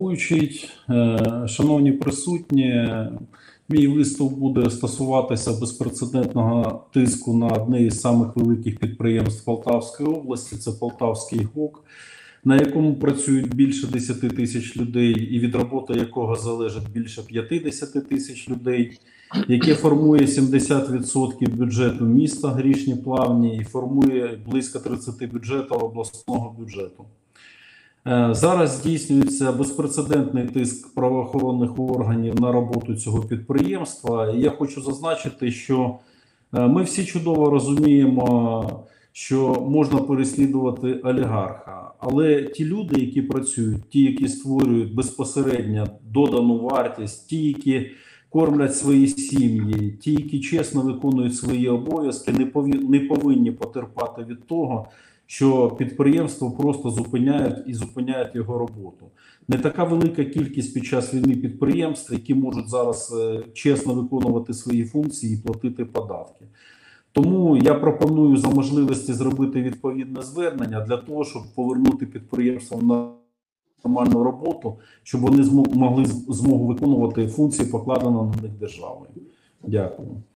Головуючий, шановні присутні, мій виступ буде стосуватися безпрецедентного тиску на одне із самих великих підприємств Полтавської області, це Полтавський ГОК, на якому працюють більше 10 тисяч людей і від роботи якого залежить більше 50 тисяч людей, яке формує 70% бюджету міста Грішні Плавні і формує близько 30% бюджету обласного бюджету. Зараз здійснюється безпрецедентний тиск правоохоронних органів на роботу цього підприємства. І я хочу зазначити, що ми всі чудово розуміємо, що можна переслідувати олігарха, але ті люди, які працюють, ті, які створюють безпосередньо додану вартість, ті, які кормлять свої сім'ї, ті, які чесно виконують свої обов'язки, не повинні потерпати від того, що підприємство просто зупиняють його роботу. Не така велика кількість під час війни підприємств, які можуть зараз чесно виконувати свої функції і платити податки. Тому я пропоную за можливості зробити відповідне звернення для того, щоб повернути підприємствам на нормальну роботу, щоб вони могли змогу виконувати функції, покладені на них державою. Дякую.